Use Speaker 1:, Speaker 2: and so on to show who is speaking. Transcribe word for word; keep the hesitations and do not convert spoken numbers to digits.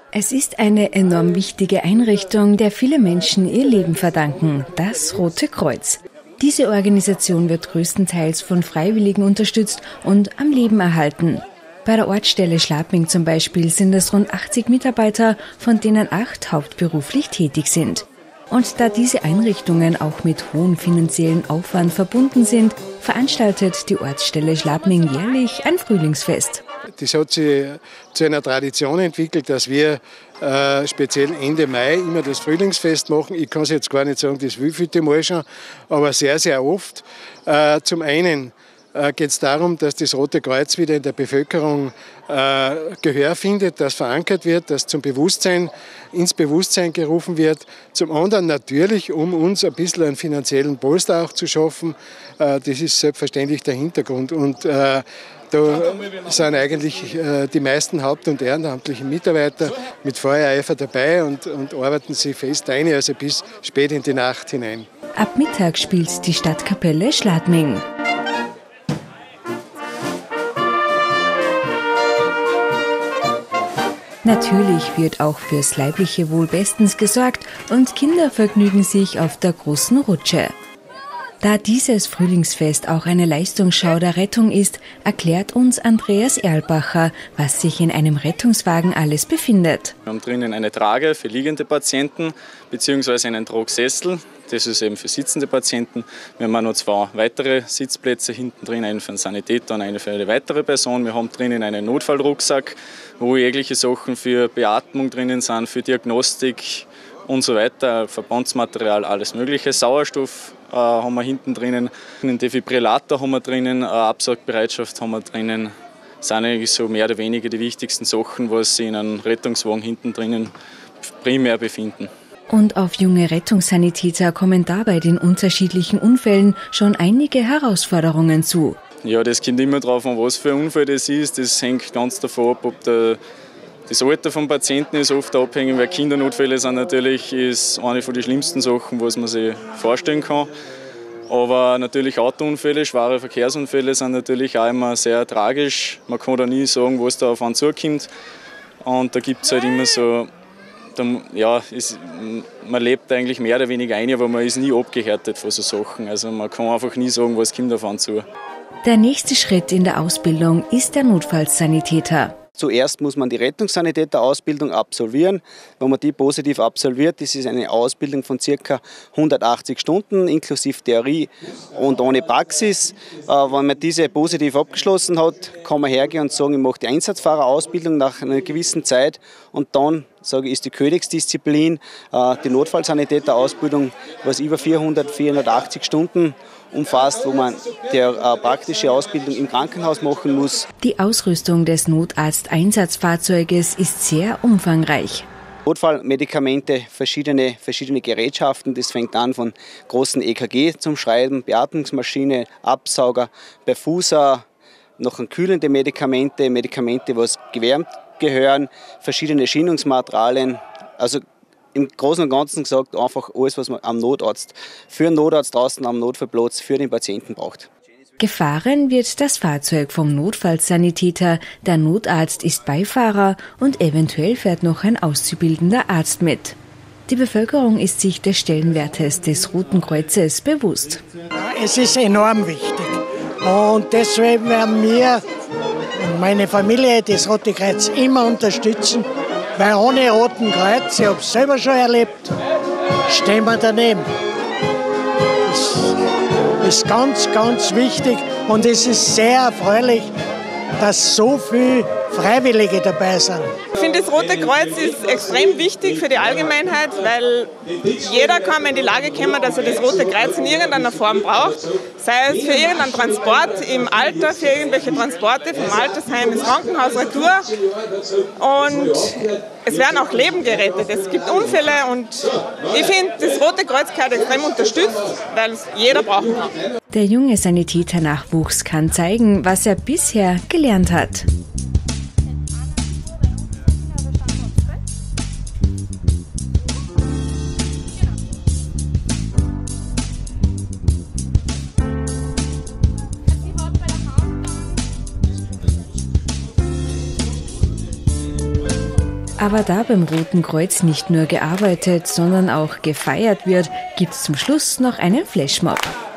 Speaker 1: Es ist eine enorm wichtige Einrichtung, der viele Menschen ihr Leben verdanken, das Rote Kreuz. Diese Organisation wird größtenteils von Freiwilligen unterstützt und am Leben erhalten. Bei der Ortsstelle Schladming zum Beispiel sind es rund achtzig Mitarbeiter, von denen acht hauptberuflich tätig sind. Und da diese Einrichtungen auch mit hohem finanziellen Aufwand verbunden sind, veranstaltet die Ortsstelle Schladming jährlich ein Frühlingsfest.
Speaker 2: Das hat sich zu einer Tradition entwickelt, dass wir äh, speziell Ende Mai immer das Frühlingsfest machen. Ich kann es jetzt gar nicht sagen, das wievielte Mal schon, aber sehr, sehr oft. Äh, zum einen äh, geht es darum, dass das Rote Kreuz wieder in der Bevölkerung äh, Gehör findet, dass verankert wird, dass zum Bewusstsein, ins Bewusstsein gerufen wird. Zum anderen natürlich, um uns ein bisschen einen finanziellen Polster auch zu schaffen. Äh, das ist selbstverständlich der Hintergrund. Und äh, da sind eigentlich äh, die meisten haupt- und ehrenamtlichen Mitarbeiter mit Feuereifer dabei und, und arbeiten sie fest ein, also bis spät in die Nacht hinein.
Speaker 1: Ab Mittag spielt die Stadtkapelle Schladming. Natürlich wird auch fürs leibliche Wohl bestens gesorgt und Kinder vergnügen sich auf der großen Rutsche. Da dieses Frühlingsfest auch eine Leistungsschau der Rettung ist, erklärt uns Andreas Erlbacher, was sich in einem Rettungswagen alles befindet.
Speaker 3: Wir haben drinnen eine Trage für liegende Patienten bzw. einen Tragsessel. Das ist eben für sitzende Patienten. Wir haben auch noch zwei weitere Sitzplätze hinten drin, einen für einen Sanitäter und einen für eine weitere Person. Wir haben drinnen einen Notfallrucksack, wo jegliche Sachen für Beatmung drinnen sind, für Diagnostik und so weiter, Verbandsmaterial, alles Mögliche. Sauerstoff äh, haben wir hinten drinnen, einen Defibrillator haben wir drinnen, eine Absaugbereitschaft haben wir drinnen. Das sind eigentlich so mehr oder weniger die wichtigsten Sachen, was sich in einem Rettungswagen hinten drinnen primär befinden.
Speaker 1: Und auf junge Rettungssanitäter kommen dabei den unterschiedlichen Unfällen schon einige Herausforderungen zu.
Speaker 3: Ja, das kommt immer darauf an, was für ein Unfall das ist. Das hängt ganz davon ab, ob der, das Alter des Patienten ist oft abhängig, weil Kindernotfälle sind natürlich ist eine von den schlimmsten Sachen, was man sich vorstellen kann. Aber natürlich Autounfälle, schwere Verkehrsunfälle sind natürlich auch immer sehr tragisch. Man kann da nie sagen, was da auf einen zukommt. Und da gibt es halt immer so, ja, ist, man lebt eigentlich mehr oder weniger ein, aber man ist nie abgehärtet von so Sachen. Also man kann einfach nie sagen, was kommt auf einen zu.
Speaker 1: Der nächste Schritt in der Ausbildung ist der Notfallsanitäter.
Speaker 4: Zuerst muss man die Rettungssanitäterausbildung absolvieren. Wenn man die positiv absolviert, das ist eine Ausbildung von ca. hundertachtzig Stunden, inklusive Theorie und ohne Praxis. Wenn man diese positiv abgeschlossen hat, kann man hergehen und sagen, ich mache die Einsatzfahrerausbildung nach einer gewissen Zeit und dann sage ich, ist die Königsdisziplin die Notfallsanitäterausbildung, was über vierhundert, vierhundertachtzig Stunden umfasst, wo man die äh, praktische Ausbildung im Krankenhaus machen muss.
Speaker 1: Die Ausrüstung des Notarzt-Einsatzfahrzeuges ist sehr umfangreich.
Speaker 4: Notfallmedikamente, verschiedene, verschiedene Gerätschaften, das fängt an von großen E K G zum Schreiben, Beatmungsmaschine, Absauger, Perfuser, noch kühlende Medikamente, Medikamente, was gewärmt gehören, verschiedene Schienungsmaterialien, also im Großen und Ganzen gesagt, einfach alles, was man am Notarzt, für einen Notarzt draußen am Notfallplatz, für den Patienten braucht.
Speaker 1: Gefahren wird das Fahrzeug vom Notfallsanitäter, der Notarzt ist Beifahrer und eventuell fährt noch ein auszubildender Arzt mit. Die Bevölkerung ist sich des Stellenwertes des Roten Kreuzes bewusst.
Speaker 5: Es ist enorm wichtig und deswegen werden wir und meine Familie das Rote Kreuz immer unterstützen. Weil ohne Roten Kreuz, ich habe es selber schon erlebt, stehen wir daneben. Das ist ganz, ganz wichtig und es ist sehr erfreulich, dass so viele Freiwillige dabei sind.
Speaker 6: Ich finde, das Rote Kreuz ist extrem wichtig für die Allgemeinheit, weil jeder kann in die Lage kommen, dass er das Rote Kreuz in irgendeiner Form braucht. Sei es für irgendeinen Transport im Alter, für irgendwelche Transporte vom Altersheim ins Krankenhaus retour. Und es werden auch Leben gerettet. Es gibt Unfälle und ich finde, das Rote Kreuz gehört extrem unterstützt, weil es jeder brauchen kann.
Speaker 1: Der junge Sanitäternachwuchs kann zeigen, was er bisher gelernt hat. Aber da beim Roten Kreuz nicht nur gearbeitet, sondern auch gefeiert wird, gibt's zum Schluss noch einen Flashmob.